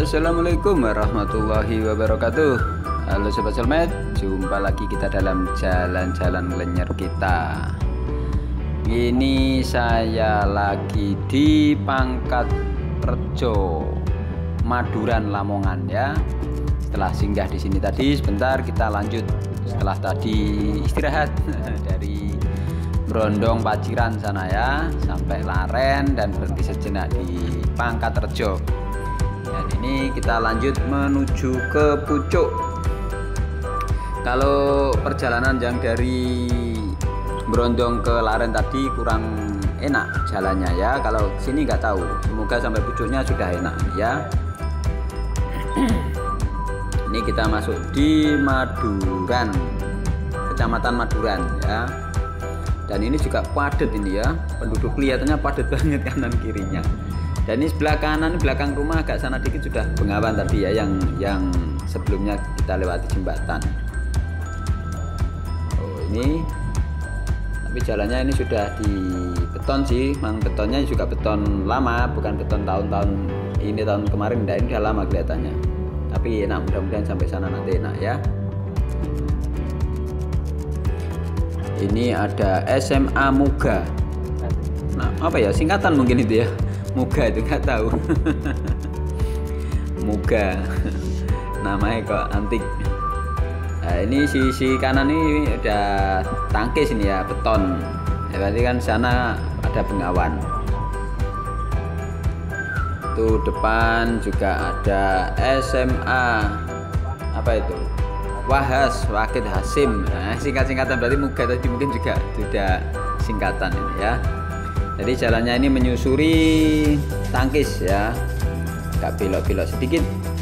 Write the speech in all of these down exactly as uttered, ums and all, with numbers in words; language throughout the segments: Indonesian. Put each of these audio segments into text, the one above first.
Assalamualaikum warahmatullahi wabarakatuh. Halo Sobat Selmed, jumpa lagi kita dalam jalan-jalan lenyer kita. Ini saya lagi di Pangkat Rejo, Maduran, Lamongan ya. Setelah singgah di sini tadi sebentar, kita lanjut setelah tadi istirahat dari Brondong Paciran sana ya, sampai Laren dan berhenti sejenak di Pangkat Rejo. Dan ini kita lanjut menuju ke Pucuk. Kalau perjalanan yang dari Brondong ke Laren tadi kurang enak jalannya ya. Kalau sini nggak tahu. Semoga sampai Pucuknya sudah enak ya. Ini kita masuk di Maduran, Kecamatan Maduran ya. Dan ini juga padat ini ya. Penduduk kelihatannya padat banget kanan kirinya. Dan ini sebelah kanan, belakang rumah agak sana dikit sudah Bengawan tadi ya, yang yang sebelumnya kita lewati jembatan. Oh ini, tapi jalannya ini sudah di beton sih, memang betonnya juga beton lama, bukan beton tahun-tahun ini tahun kemarin, dan ini udah lama kelihatannya. Tapi enak, mudah-mudahan sampai sana nanti enak ya. Ini ada S M A Muga. Nah apa ya, singkatan mungkin itu ya. Muga itu nggak tahu. Muga namanya kok antik. Nah, ini sisi kanan ini udah tangkis ini ya, beton ya, berarti kan sana ada Bengawan. Tuh depan juga ada S M A apa itu, Wahas Wakid Hasim. Nah, singkat-singkatan berarti Muga tadi mungkin juga sudah singkatan ini ya. Jadi jalannya ini menyusuri tangkis ya, agak belok-belok sedikit.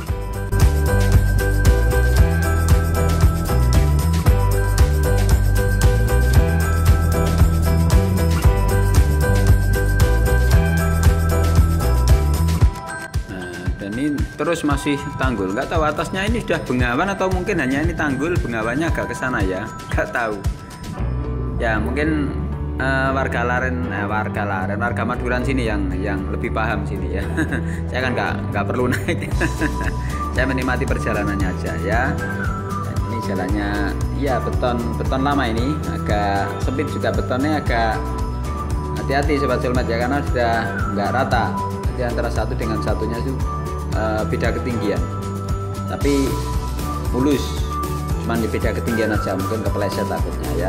Nah, dan ini terus masih Tanggul. Nggak tahu atasnya ini sudah Bengawan atau mungkin hanya ini Tanggul, Bengawannya agak ke sana ya, nggak tahu. Ya mungkin Uh, warga Laren, eh, warga Laren, warga Maduran sini yang yang lebih paham sini ya. Saya kan nggak nggak perlu naik. Saya menikmati perjalanannya aja ya. Dan ini jalannya, ya beton beton lama ini, agak sempit juga betonnya, agak hati-hati Sobat Selmed ya, karena sudah nggak rata. Jadi antara satu dengan satunya itu uh, beda ketinggian. Tapi mulus, cuman di beda ketinggian aja, mungkin kepleset takutnya ya.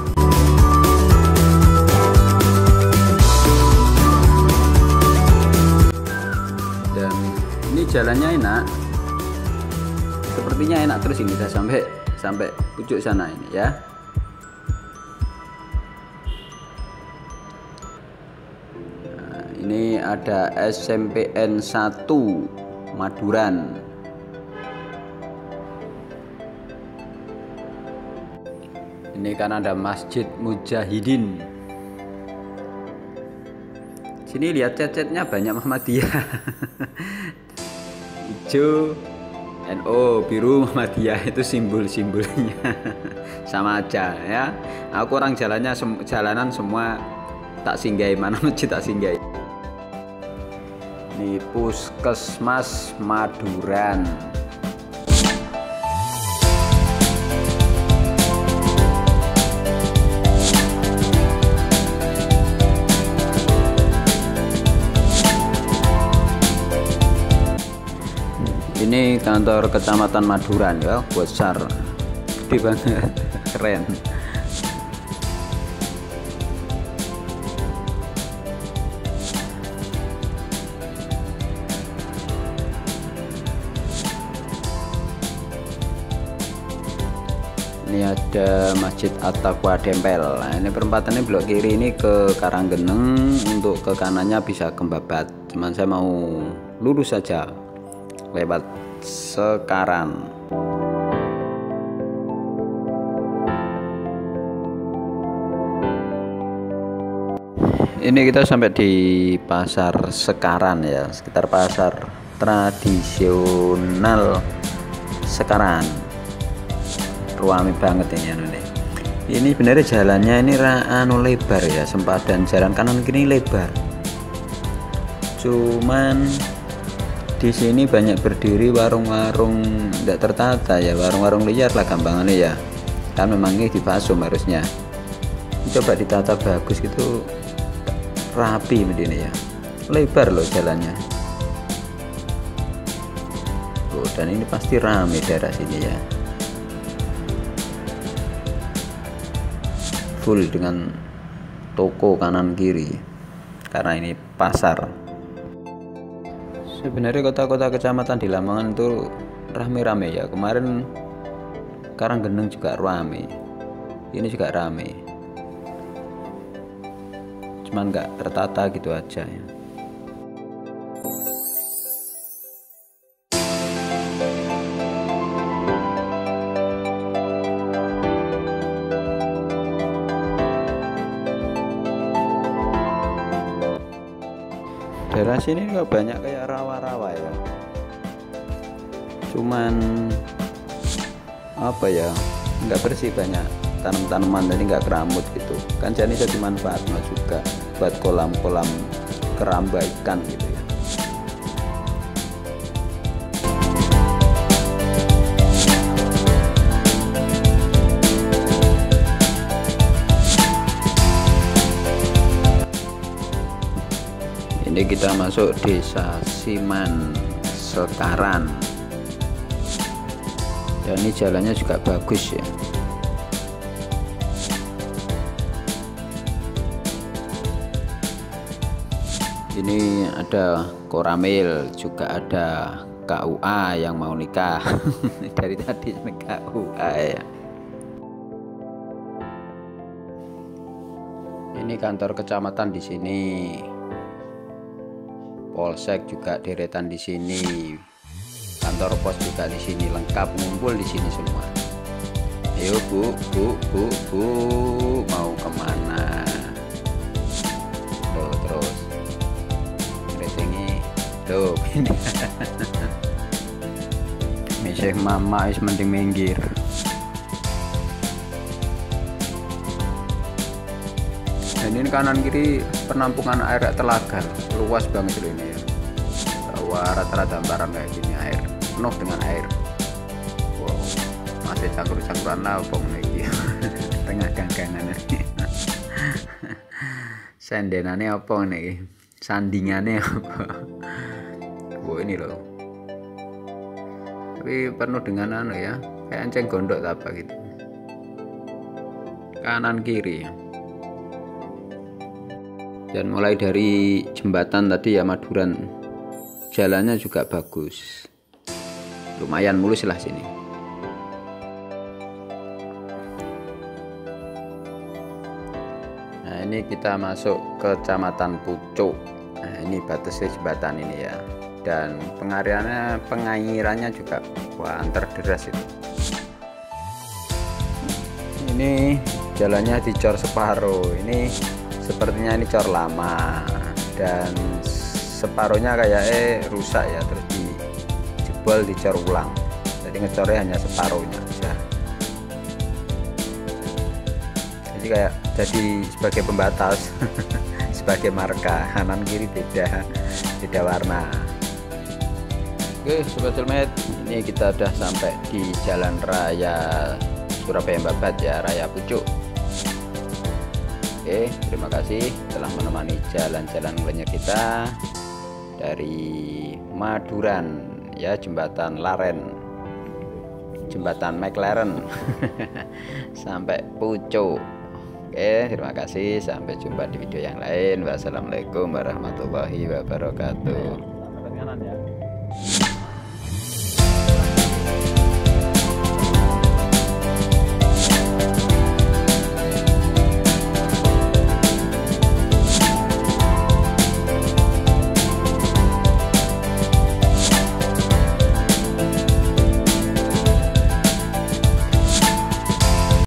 Ini jalannya enak, sepertinya enak terus ini, sudah sampai sampai pucuk sana ini ya. Nah, ini ada S M P N satu Maduran. Ini kan ada Masjid Mujahidin. Sini lihat cet-cetnya banyak Muhammadiyah. Hijau N O, biru Muhammadiyah, itu simbol-simbolnya. Sama aja ya. Aku orang jalannya sem jalanan semua tak singgahi, mana masjid tak singgahi. Ini Puskesmas Maduran. Ini kantor Kecamatan Maduran ya, besar, gede banget, keren. Ini ada Masjid At-Taqwa Dempel. Nah, ini perempatannya belok kiri ini ke Karanggeneng, untuk ke kanannya bisa ke Babat. Cuman saya mau lurus saja lewat Sekaran. Ini kita sampai di Pasar Sekaran ya, sekitar pasar tradisional Sekaran. Ruame banget ini anu nih. Ini sebenarnya jalannya ini anu lebar ya, sempadan jalan kanan kiri lebar. Cuman Di sini banyak berdiri warung-warung tidak tertata ya, warung-warung liar lah gampangannya ya. Kan memang ini di Pasum harusnya. Coba ditata bagus gitu, rapi begini ya. Lebar loh jalannya. Oh, dan ini pasti ramai daerah sini ya. Full dengan toko kanan kiri karena ini pasar. Sebenarnya kota-kota kecamatan di Lamongan itu rame-rame ya. Kemarin Karanggeneng juga rame, ini juga rame, cuman nggak tertata gitu aja ya. Daerah sini juga banyak kayak rawa-rawa ya, cuman apa ya, nggak bersih, banyak tanam-tanaman jadi nggak keramut gitu kan. Jadi jadi manfaat juga buat kolam-kolam keramba ikan gitu ya. Ini kita masuk desa Siman Sekaran, dan ini jalannya juga bagus ya. Ini ada Koramil, juga ada K U A yang mau nikah. Dari tadi K U A ya. Ini kantor kecamatan di sini. Polsek juga deretan di sini. Kantor pos juga di sini, lengkap ngumpul di sini semua. Ayo bu, bu, bu, bu, mau kemana? Tuh terus, ini, tuh, ini. Misih mama is mending minggir. Dan ini kanan kiri penampungan air telaga, luas banget loh ini ya. Bahwa rata-rata barang kayak gini air, penuh dengan air. Wow, masih campur-campuran lapong nih. Tengah ganggangan nih. Sendenannya apa nih? Sandingannya apa? Wow, ini loh. Tapi penuh dengan anu ya, kayak enceng gondok apa gitu. Kanan kiri. Dan mulai dari jembatan tadi ya Maduran, jalannya juga bagus, lumayan mulus lah sini. Nah ini kita masuk ke Kecamatan Pucuk. Nah ini batasnya jembatan ini ya, dan pengairannya pengairannya juga wah antar deras itu. Ini jalannya dicor separuh, ini sepertinya ini cor lama, dan separuhnya kayak eh rusak ya, terus dijebol dicor ulang, jadi ngecornya hanya separuhnya aja. Jadi kayak jadi sebagai pembatas. Sebagai marka, kanan kiri beda beda warna. Oke sobat helmet, ini kita udah sampai di Jalan Raya Surabaya Babat ya, Raya Pucuk. Oke, terima kasih telah menemani jalan-jalan kuliner kita dari Maduran ya, jembatan Laren, jembatan McLaren sampai Pucuk. Oke, terima kasih, sampai jumpa di video yang lain. Wassalamualaikum warahmatullahi wabarakatuh.